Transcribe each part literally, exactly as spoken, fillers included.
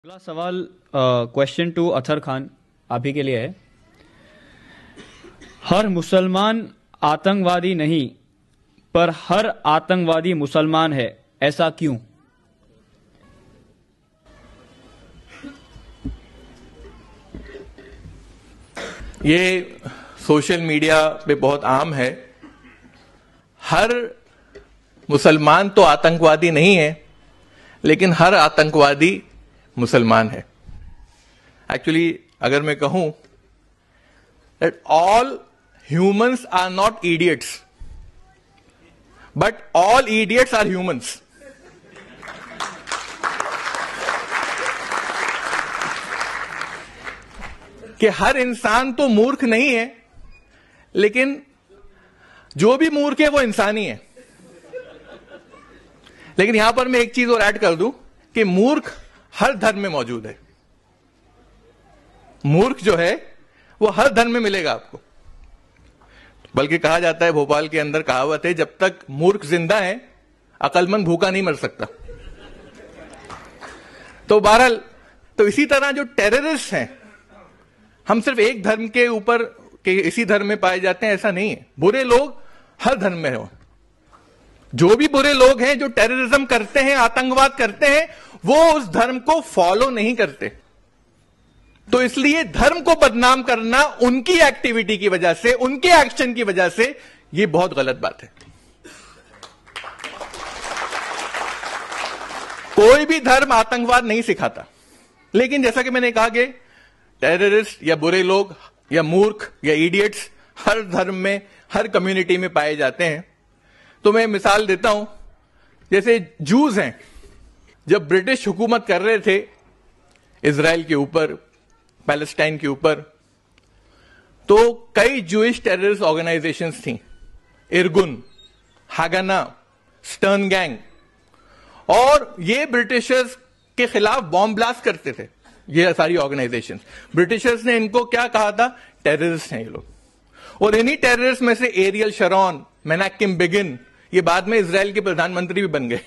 अगला सवाल question to Athar Khan आप ही के लिए है। हर मुसलमान आतंकवादी नहीं पर हर आतंकवादी मुसलमान है, ऐसा क्यों? ये सोशल मीडिया पे बहुत आम है। हर मुसलमान तो आतंकवादी नहीं है, लेकिन हर आतंकवादी मुसलमान है। एक्चुअली अगर मैं कहूं that all humans are not idiots but all idiots are humans. कि हर इंसान तो मूर्ख नहीं है, लेकिन जो भी मूर्ख है वो इंसान ही है। लेकिन यहां पर मैं एक चीज और ऐड कर दूं कि मूर्ख हर धर्म में मौजूद है। मूर्ख जो है वो हर धर्म में मिलेगा आपको। बल्कि कहा जाता है, भोपाल के अंदर कहावत है, जब तक मूर्ख जिंदा है अकलमंद भूखा नहीं मर सकता। तो बहरहाल, तो इसी तरह जो टेररिस्ट हैं, हम सिर्फ एक धर्म के ऊपर के इसी धर्म में पाए जाते हैं ऐसा नहीं है। बुरे लोग हर धर्म में हो। जो भी बुरे लोग हैं जो टेररिज्म करते हैं, आतंकवाद करते हैं, वो उस धर्म को फॉलो नहीं करते। तो इसलिए धर्म को बदनाम करना उनकी एक्टिविटी की वजह से, उनके एक्शन की वजह से, ये बहुत गलत बात है। कोई भी धर्म आतंकवाद नहीं सिखाता, लेकिन जैसा कि मैंने कहा कि टेररिस्ट या बुरे लोग या मूर्ख या इडियट्स हर धर्म में, हर कम्युनिटी में पाए जाते हैं। तो मैं मिसाल देता हूं, जैसे जूस हैं, जब ब्रिटिश हुकूमत कर रहे थे इजराइल के ऊपर, पैलेस्टाइन के ऊपर, तो कई जूइश टेररिस्ट ऑर्गेनाइजेशंस थी, इरगुन, हागाना, स्टर्न गैंग, और ये ब्रिटिशर्स के खिलाफ बॉम्ब ब्लास्ट करते थे। ये सारी ऑर्गेनाइजेशंस, ब्रिटिशर्स ने इनको क्या कहा था? टेररिस्ट हैं ये लोग। और इन्हीं टेररिस्ट में से एरियल शरॉन, मेनाकिम बिगिन, ये बाद में इजराइल के प्रधानमंत्री भी बन गए।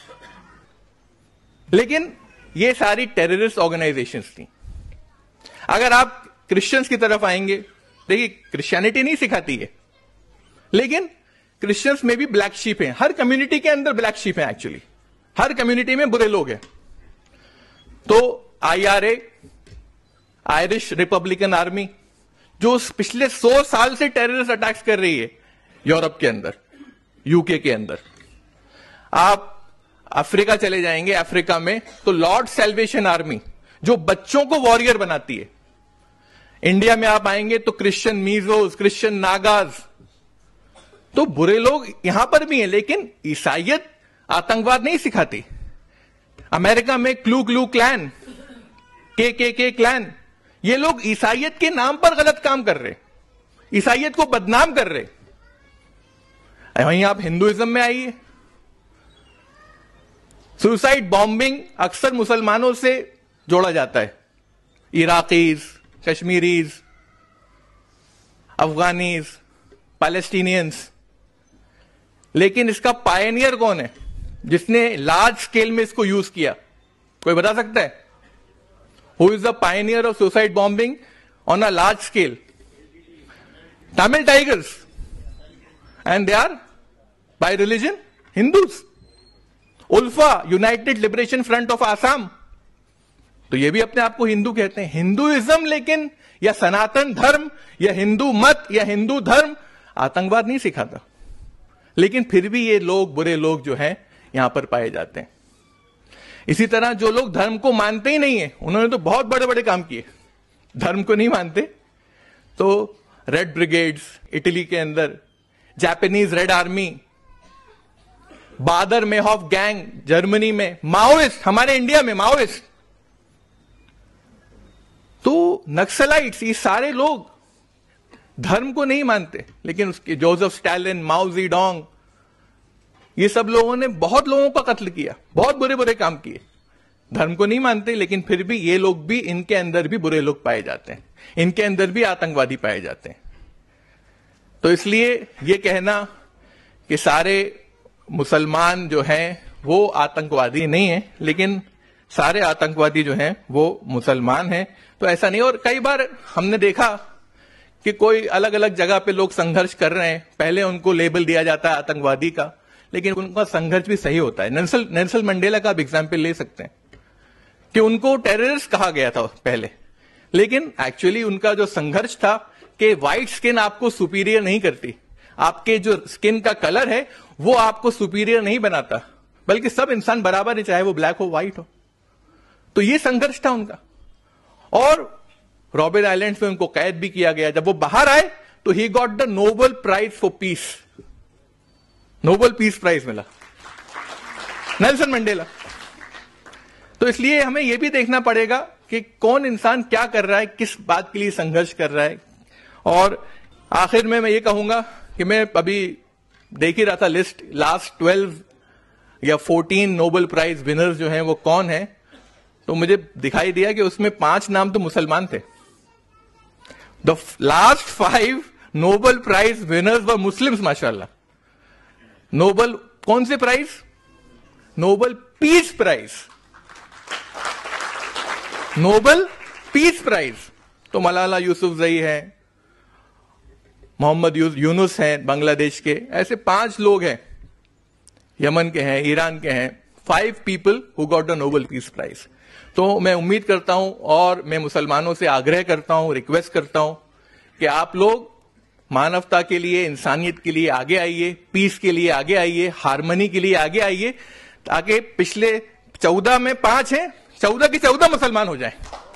लेकिन ये सारी टेररिस्ट ऑर्गेनाइजेशंस थी। अगर आप क्रिश्चियंस की तरफ आएंगे, देखिए क्रिश्चियनिटी नहीं सिखाती है, लेकिन क्रिश्चियंस में भी ब्लैक शीप हैं। हर कम्युनिटी के अंदर ब्लैक शीप हैं। एक्चुअली हर कम्युनिटी में बुरे लोग हैं। तो आईआरए, आयरिश रिपब्लिकन आर्मी, जो पिछले सौ साल से टेररिस्ट अटैक्स कर रही है यूरोप के अंदर, यूके के अंदर। आप अफ्रीका चले जाएंगे, अफ्रीका में तो लॉर्ड सैल्वेशन आर्मी, जो बच्चों को वॉरियर बनाती है। इंडिया में आप आएंगे तो क्रिश्चियन मीजोस, क्रिश्चियन नागाज, तो बुरे लोग यहां पर भी हैं, लेकिन ईसाइयत आतंकवाद नहीं सिखाती। अमेरिका में क्लू क्लू क्लैन, के के के क्लैन, ये लोग ईसाइयत के नाम पर गलत काम कर रहे, ईसाइयत को बदनाम कर रहे। वहीं आप हिंदुइज्म में आइए, सुसाइड बॉम्बिंग अक्सर मुसलमानों से जोड़ा जाता है। इराकीज, कश्मीरीज, अफगानीज, पैलेस्टीनियंस, लेकिन इसका पायनियर कौन है जिसने लार्ज स्केल में इसको यूज किया? कोई बता सकता है? Who is the pioneer of suicide bombing on a large scale? Tamil Tigers, and they are by religion Hindus. ULFA, United Liberation Front of Assam, तो ये भी अपने आप को हिंदू कहते हैं। हिंदुइज्म, लेकिन या सनातन धर्म या हिंदू मत या हिंदू धर्म आतंकवाद नहीं सिखाता, लेकिन फिर भी ये लोग, बुरे लोग जो हैं, यहां पर पाए जाते हैं। इसी तरह जो लोग धर्म को मानते ही नहीं है, उन्होंने तो बहुत बड़े बड़े काम किए। धर्म को नहीं मानते तो रेड ब्रिगेड्स इटली के अंदर, Japanese Red Army, Baader Meinhof gang Germany में, माओइस्ट हमारे इंडिया में माओइस्ट, तो नक्सलाइट्स, ये सारे लोग धर्म को नहीं मानते, लेकिन उसके जोसेफ स्टालिन, माओ जेडोंग, ये सब लोगों ने बहुत लोगों का कत्ल किया, बहुत बुरे बुरे काम किए। धर्म को नहीं मानते, लेकिन फिर भी ये लोग भी, इनके अंदर भी बुरे लोग पाए जाते हैं, इनके अंदर भी आतंकवादी पाए जाते हैं। तो इसलिए ये कहना कि सारे मुसलमान जो हैं वो आतंकवादी नहीं है, लेकिन सारे आतंकवादी जो हैं वो मुसलमान हैं, तो ऐसा नहीं। और कई बार हमने देखा कि कोई अलग अलग जगह पे लोग संघर्ष कर रहे हैं, पहले उनको लेबल दिया जाता है आतंकवादी का, लेकिन उनका संघर्ष भी सही होता है। नेल्सन नेल्सन मंडेला का आप एग्जाम्पल ले सकते हैं कि उनको टेररिस्ट कहा गया था पहले, लेकिन एक्चुअली उनका जो संघर्ष था कि व्हाइट स्किन आपको सुपीरियर नहीं करती, आपके जो स्किन का कलर है वो आपको सुपीरियर नहीं बनाता, बल्कि सब इंसान बराबर है, चाहे वो ब्लैक हो व्हाइट हो। तो ये संघर्ष था उनका। और रॉबिन आइलैंड्स में उनको कैद भी किया गया। जब वो बाहर आए तो he got the Nobel prize for peace, Nobel peace prize मिला नेल्सन मंडेला। तो इसलिए हमें यह भी देखना पड़ेगा कि कौन इंसान क्या कर रहा है, किस बात के लिए संघर्ष कर रहा है। और आखिर में मैं ये कहूंगा कि मैं अभी देख ही रहा था लिस्ट, लास्ट ट्वेल्व या फोर्टीन नोबेल प्राइज विनर्स जो हैं वो कौन है, तो मुझे दिखाई दिया कि उसमें पांच नाम तो मुसलमान थे। The last five Nobel prize winners were Muslims माशाल्लाह। नोबेल कौन से prize? Nobel peace prize, Nobel peace prize. तो मलाला यूसुफजई है, मोहम्मद यूनुस हैं बांग्लादेश के, ऐसे पांच लोग हैं, यमन के हैं, ईरान के हैं, five people who got the Nobel peace prize. तो मैं उम्मीद करता हूं और मैं मुसलमानों से आग्रह करता हूं, रिक्वेस्ट करता हूं कि आप लोग मानवता के लिए, इंसानियत के लिए आगे आइए, पीस के लिए आगे आइए, हार्मनी के लिए आगे आइए, ताकि पिछले चौदह में पांच हैं, चौदह के चौदह मुसलमान हो जाएं।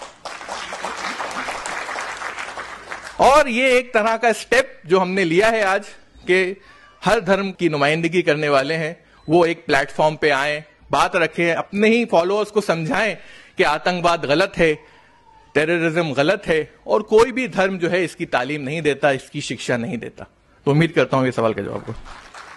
और ये एक तरह का स्टेप जो हमने लिया है आज कि हर धर्म की नुमाइंदगी करने वाले हैं वो एक प्लेटफॉर्म पे आए, बात रखें, अपने ही फॉलोअर्स को समझाएं कि आतंकवाद गलत है, टेररिज्म गलत है, और कोई भी धर्म जो है इसकी तालीम नहीं देता, इसकी शिक्षा नहीं देता। तो उम्मीद करता हूं ये सवाल का जवाब हो।